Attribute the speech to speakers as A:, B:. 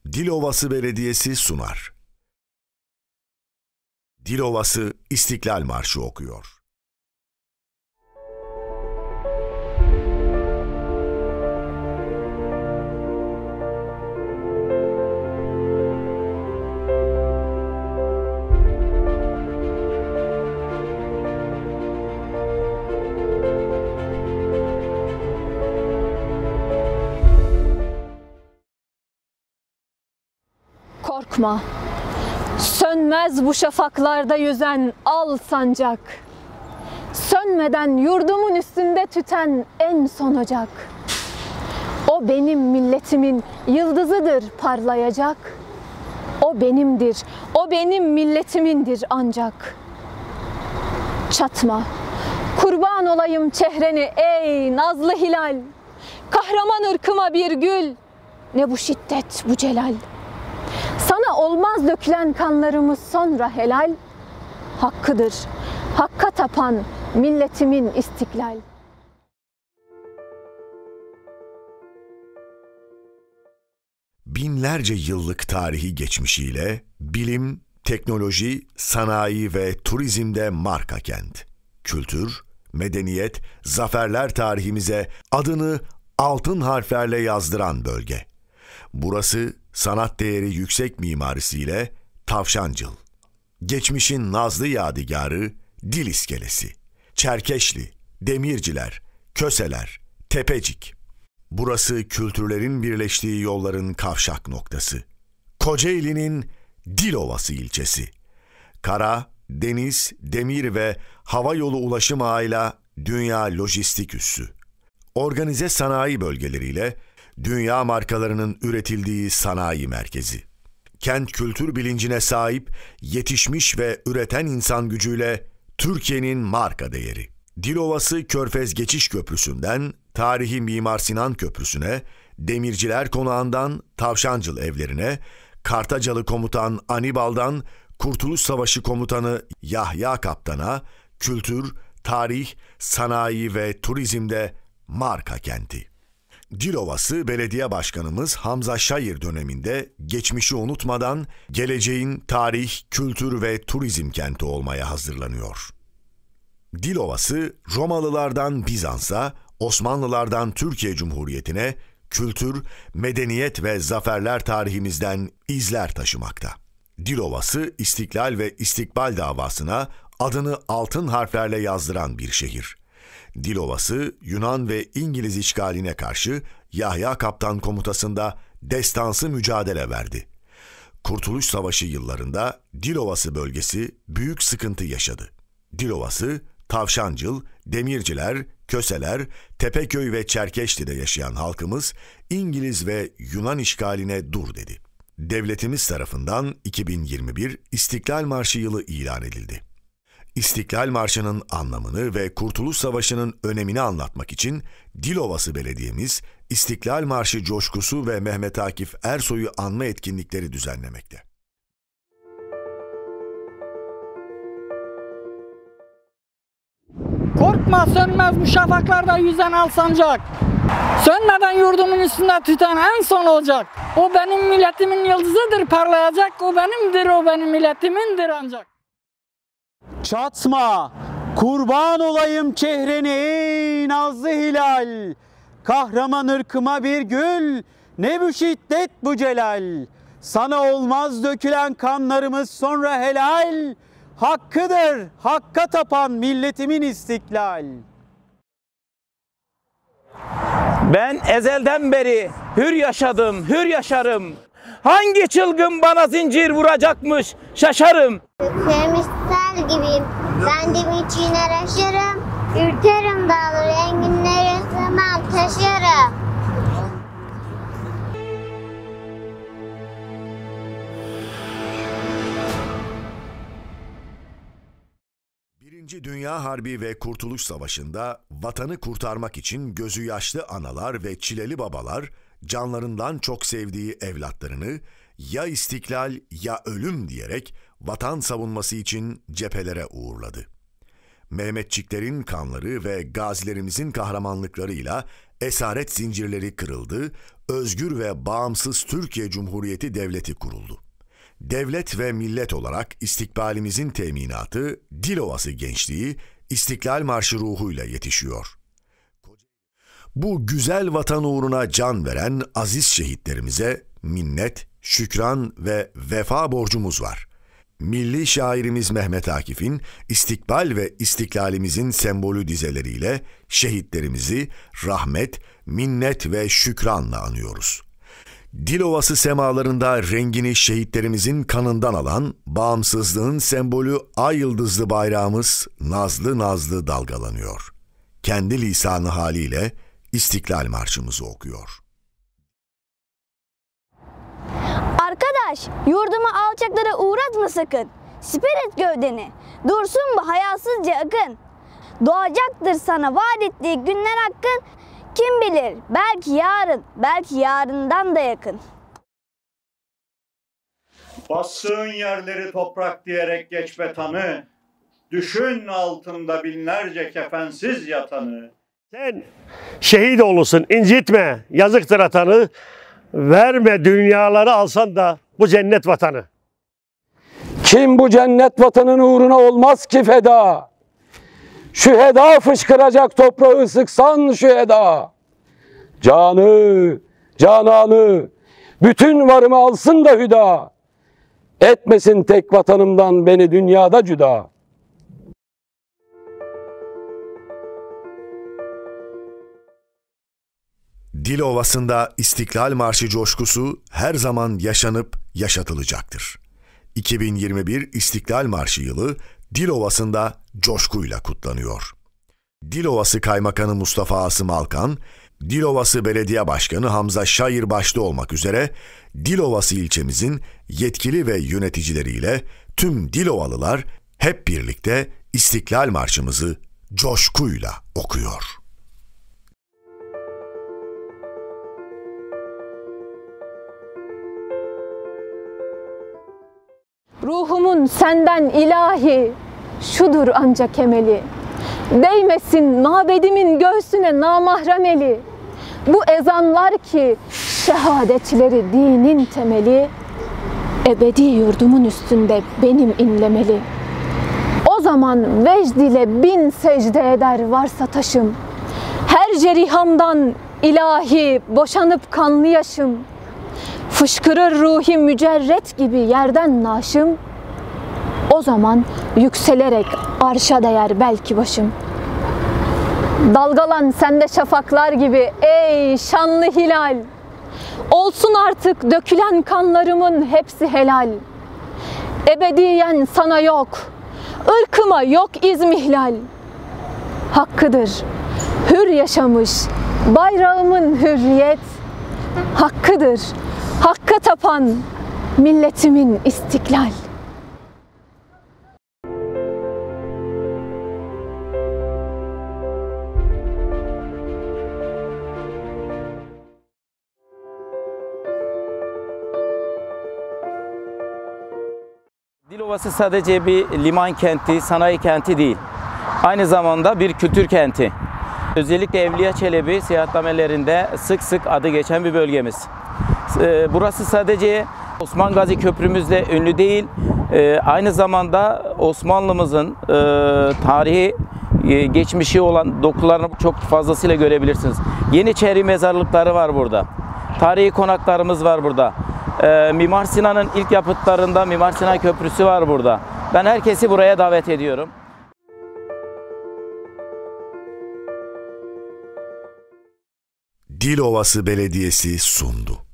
A: Dilovası Belediyesi sunar. Dilovası İstiklal Marşı okuyor.
B: Korkma, sönmez bu şafaklarda yüzen al sancak. Sönmeden yurdumun üstünde tüten en son ocak. O benim milletimin yıldızıdır parlayacak. O benimdir, o benim milletimindir ancak. Çatma, kurban olayım çehreni ey nazlı hilal. Kahraman ırkıma bir gül, ne bu şiddet bu celal. Sana olmaz dökülen kanlarımız sonra helal, hakkıdır, hakka tapan milletimin istiklal.
A: Binlerce yıllık tarihi geçmişiyle bilim, teknoloji, sanayi ve turizmde marka kent. Kültür, medeniyet, zaferler tarihimize adını altın harflerle yazdıran bölge. Burası sanat değeri yüksek mimarisiyle Tavşancıl. Geçmişin nazlı yadigarı Dil İskelesi, Çerkeşli, Demirciler, Köseler, Tepecik. Burası kültürlerin birleştiği yolların kavşak noktası. Kocaeli'nin Dilovası ilçesi. Kara, deniz, demir ve hava yolu ulaşım ağıyla dünya lojistik üssü. Organize sanayi bölgeleriyle dünya markalarının üretildiği sanayi merkezi. Kent kültür bilincine sahip, yetişmiş ve üreten insan gücüyle Türkiye'nin marka değeri. Dilovası Körfez Geçiş Köprüsü'nden tarihi Mimar Sinan Köprüsü'ne, Demirciler Konağı'ndan Tavşancıl evlerine, Kartacalı Komutan Anibal'dan Kurtuluş Savaşı Komutanı Yahya Kaptan'a kültür, tarih, sanayi ve turizmde marka kenti. Dilovası Belediye Başkanımız Hamza Şayır döneminde geçmişi unutmadan geleceğin tarih, kültür ve turizm kenti olmaya hazırlanıyor. Dilovası Romalılardan Bizans'a, Osmanlılardan Türkiye Cumhuriyeti'ne kültür, medeniyet ve zaferler tarihimizden izler taşımakta. Dilovası İstiklal ve İstikbal davasına adını altın harflerle yazdıran bir şehir. Dilovası Yunan ve İngiliz işgaline karşı Yahya Kaptan komutasında destansı mücadele verdi. Kurtuluş Savaşı yıllarında Dilovası bölgesi büyük sıkıntı yaşadı. Dilovası, Tavşancıl, Demirciler, Köseler, Tepeköy ve Çerkeşli'de yaşayan halkımız İngiliz ve Yunan işgaline dur dedi. Devletimiz tarafından 2021 İstiklal Marşı yılı ilan edildi. İstiklal Marşı'nın anlamını ve Kurtuluş Savaşı'nın önemini anlatmak için Dilovası Belediye'miz İstiklal Marşı coşkusu ve Mehmet Akif Ersoy'u anma etkinlikleri düzenlemekte.
C: Korkma, sönmez bu şafaklarda yüzen al sancak. Sönmeden yurdumun üstünde tüten en son olacak. O benim milletimin yıldızıdır parlayacak. O benimdir, o benim milletimindir ancak.
D: Çatma, kurban olayım çehreni ey nazlı hilal. Kahraman ırkıma bir gül, ne bu şiddet bu celal. Sana olmaz dökülen kanlarımız sonra helal. Hakkıdır, hakka tapan milletimin istiklal.
E: Ben ezelden beri hür yaşadım, hür yaşarım. Hangi çılgın bana zincir vuracakmış şaşarım.
F: Misal gibiyim, ben de için araşırım. Ürterim dağları, enginleri sığmam taşırım.
A: Birinci Dünya Harbi ve Kurtuluş Savaşı'nda vatanı kurtarmak için gözü yaşlı analar ve çileli babalar canlarından çok sevdiği evlatlarını ya istiklal ya ölüm diyerek vatan savunması için cephelere uğurladı. Mehmetçiklerin kanları ve gazilerimizin kahramanlıklarıyla esaret zincirleri kırıldı, özgür ve bağımsız Türkiye Cumhuriyeti Devleti kuruldu. Devlet ve millet olarak istikbalimizin teminatı, Dilovası gençliği, İstiklal Marşı ruhuyla yetişiyor. Bu güzel vatan uğruna can veren aziz şehitlerimize minnet, şükran ve vefa borcumuz var. Milli şairimiz Mehmet Akif'in istikbal ve istiklalimizin sembolü dizeleriyle şehitlerimizi rahmet, minnet ve şükranla anıyoruz. Dilovası semalarında rengini şehitlerimizin kanından alan bağımsızlığın sembolü ay yıldızlı bayrağımız nazlı nazlı dalgalanıyor. Kendi lisanı haliyle İstiklal Marşımızı okuyor.
G: Arkadaş, yurdumu alçaklara uğratma sakın. Siper et gövdeni, dursun bu hayasızca akın. Doğacaktır sana vaat ettiği günler hakkın. Kim bilir, belki yarın, belki yarından da yakın.
H: Bastığın yerleri toprak diyerek geç betanı, düşün altında binlerce kefensiz yatanı.
I: Sen şehit olursun, incitme, yazıktır atanı. Verme dünyaları alsan da bu cennet vatanı.
J: Kim bu cennet vatanın uğruna olmaz ki feda? Şüheda fışkıracak toprağı sıksan şüheda. Canı, cananı, bütün varımı alsın da hüda. Etmesin tek vatanımdan beni dünyada cüda.
A: Dilovası'nda İstiklal Marşı coşkusu her zaman yaşanıp yaşatılacaktır. 2021 İstiklal Marşı yılı Dilovası'nda coşkuyla kutlanıyor. Dilovası Kaymakamı Mustafa Asım Alkan, Dilovası Belediye Başkanı Hamza Şair başta olmak üzere Dilovası ilçemizin yetkili ve yöneticileriyle tüm Dilovalılar hep birlikte İstiklal Marşımızı coşkuyla okuyor.
B: Ruhumun senden ilahi, şudur ancak emeli. Değmesin mabedimin göğsüne namahrem eli. Bu ezanlar ki şehadetleri dinin temeli. Ebedi yurdumun üstünde benim inlemeli. O zaman vecd ile bin secde eder varsa taşım. Her cerihamdan ilahi boşanıp kanlı yaşım. Fışkırır ruhi mücerret gibi yerden naşım. O zaman yükselerek arşa değer belki başım. Dalgalan sende şafaklar gibi ey şanlı hilal. Olsun artık dökülen kanlarımın hepsi helal. Ebediyen sana yok, ırkıma yok izmihlal. Hakkıdır hür yaşamış bayrağımın hürriyet. Hakkıdır hakka tapan milletimin istiklal.
E: Dilovası sadece bir liman kenti, sanayi kenti değil. Aynı zamanda bir kültür kenti. Özellikle Evliya Çelebi seyahatnamelerinde sık sık adı geçen bir bölgemiz. Burası sadece Osman Gazi Köprümüzle ünlü değil, aynı zamanda Osmanlımızın tarihi geçmişi olan dokularını çok fazlasıyla görebilirsiniz. Yeniçeri mezarlıkları var burada. Tarihi konaklarımız var burada. Mimar Sinan'ın ilk yapıtlarında Mimar Sinan Köprüsü var burada. Ben herkesi buraya davet ediyorum.
A: Dilovası Belediyesi sundu.